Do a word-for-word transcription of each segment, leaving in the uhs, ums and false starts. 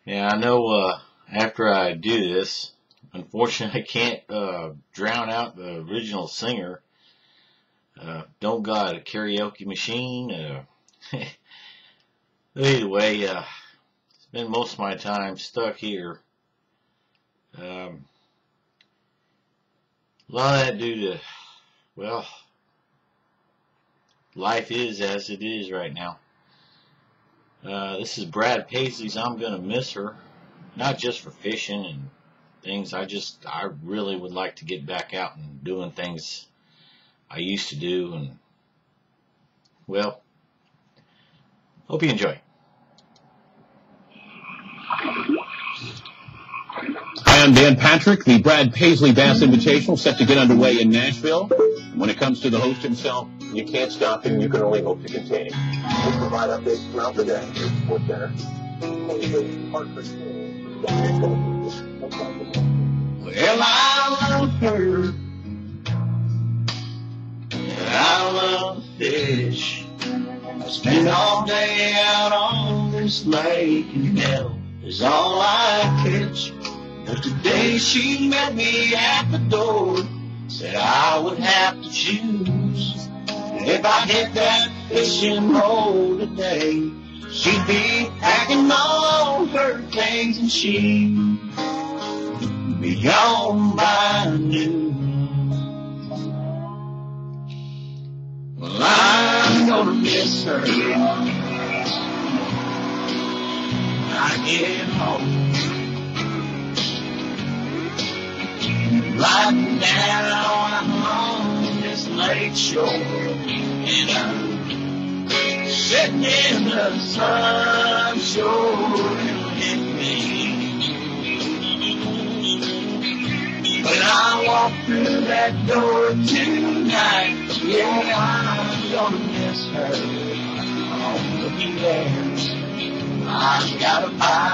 Yeah, I know, uh, after I do this, unfortunately I can't, uh, drown out the original singer. Uh, don't got a karaoke machine. Uh, either way, uh, spend most of my time stuck here. Um, a lot of that due to, well, life is as it is right now. Uh, this is Brad Paisley's I'm Gonna Miss Her. Not just for fishing and things. I just, I really would like to get back out and doing things I used to do. And, well, hope you enjoy. Hi, I'm Dan Patrick. The Brad Paisley Bass Invitational set to get underway in Nashville. When it comes to the host himself, you can't stop him. You can only hope to contain him. We'll provide updates throughout the day here at Sports Center. Well, I love her, and I love fish. I spend all day out on this lake, and hell is all I catch. But today she met me at the door, said I would have to choose. And if I hit that fishing hole today, she'd be packing all her things and she'd be gone by noon. Well, I'm gonna miss her when I get home. Right now I'm on this lake shore, and I'm sitting in the sun, sure it'll hit me. When I walk through that door tonight, yeah, I'm gonna miss her. Oh, looky there, I've got a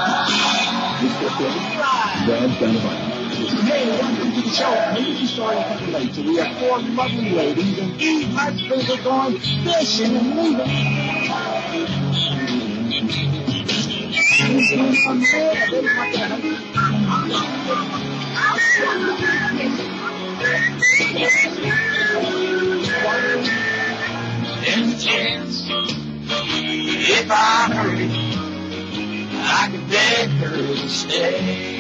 buy. Brad's got a bite. Hey, welcome to the show. Maybe you started a little late, so we have four lovely ladies, and eight husbands are going fishing and leaving. She's doing some good. I didn't want that. There's a chance, if I hurry, I could beg her to stay.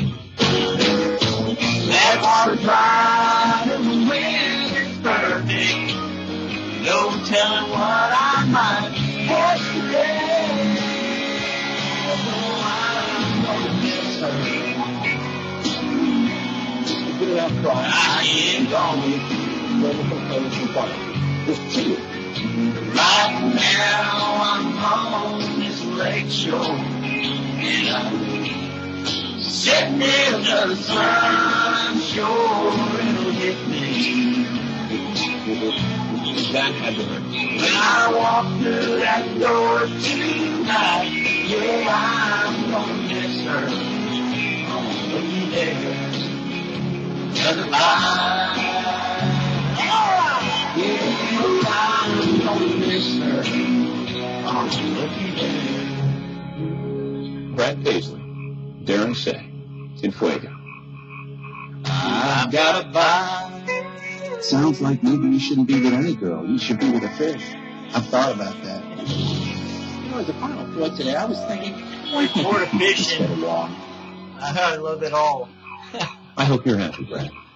That water dry and the wind is perfect. No telling what I might catch today. Oh, I'm gonna miss her. Get it out cross. I ain't gonna. Never complain from fun. Just chill. Right now I'm on this lake shore, and I'm sitting in the sun. I'm sure it'll hit me. That had to hurt. When I walk through that door tonight, yeah, I'm gonna miss her. Oh, looky there, another line. Yeah, I'm gonna miss her. Oh, looky there. Brad Paisley, Darren Say, in Fuego. I've got a buy. Sounds like maybe you shouldn't be with any girl. You should be with a fish. I've thought about that. You know, as a final thought today, I was thinking, More fishing. instead of walk. I love it all. I hope you're happy, Brad.